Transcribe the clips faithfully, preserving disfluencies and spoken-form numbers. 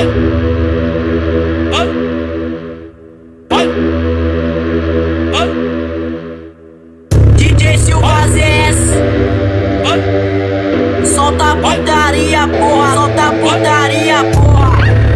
D J Silva Z S, solta a putaria, porra, solta a putaria, porra.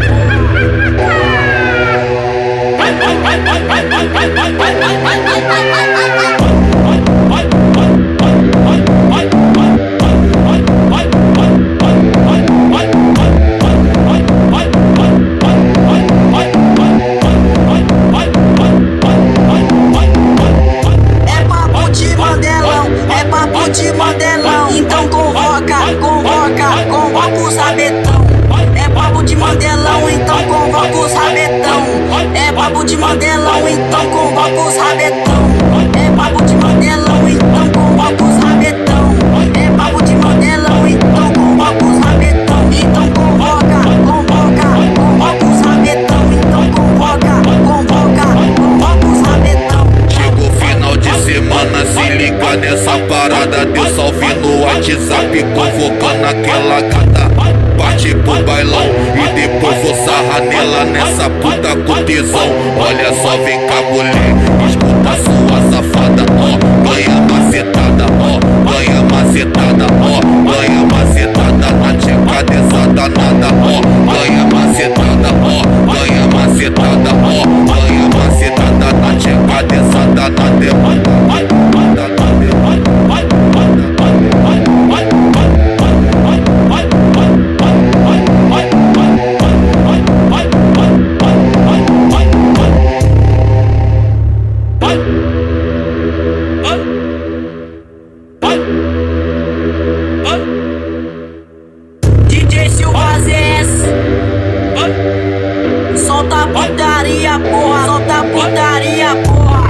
De Mandelão, então convoca, convoca, convoca os rabetão. É papo de Mandelão, então convoca os rabetão. É papo de Mandelão, então convoca os rabetão. É papo de Mandelão, então convoca os rabetão. É papo de Mandelão, então convoca os rabetão. Então convoca, convoca, convoca os rabetão. Então convoca, convoca, convoca os rabetão. Chega o final de semana, se liga nessa parada. Deu salve no WhatsApp, convocando aquela gata. Parte pro bailão e depois vou sarrar nela nessa puta com tesão. Olha só, vem cá, mulher, escuta sua safada, ó. Ganha macetada, ó, ganha macetada, ó. Ganha macetada na tcheca dessa danada, ó. Ganha macetada, ó, ganha macetada, ó. Ganha macetada na tcheca dessa danada. D J Silva Z S, solta a putaria, porra, solta a putaria, porra.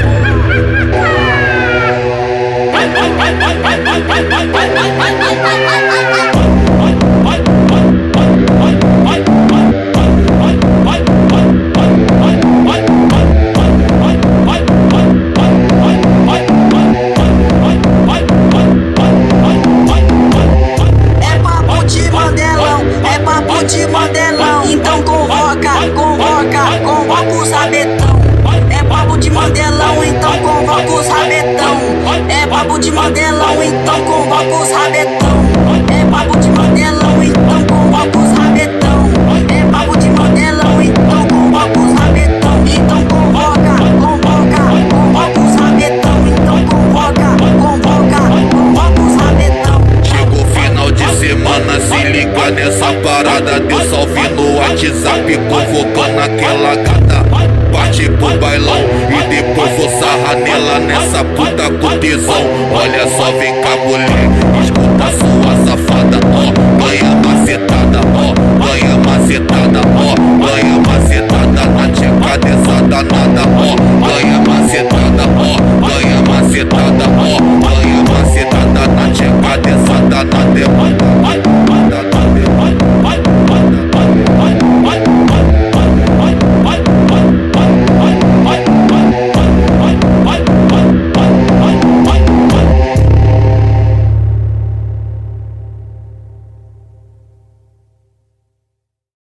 De Mandelão, então convoca, convoca, convoca os rabetão. É papo de Mandelão, então convoca os rabetão. É papo de Mandelão, então convoca os rabetão. É papo de Mandelão, então convoca os rabetão. É papo de Mandelão, então convoca os rabetão. Então convoca, convoca, convoca os rabetão. Então convoca, convoca, convoca os rabetão. Chega o final de semana, se liga nessa parada. Deu salve no WhatsApp, convocando aquela gata. Parte pro bailão e depois vou sarrar nela nessa puta com tesão. Olha só, vem cá, mulher,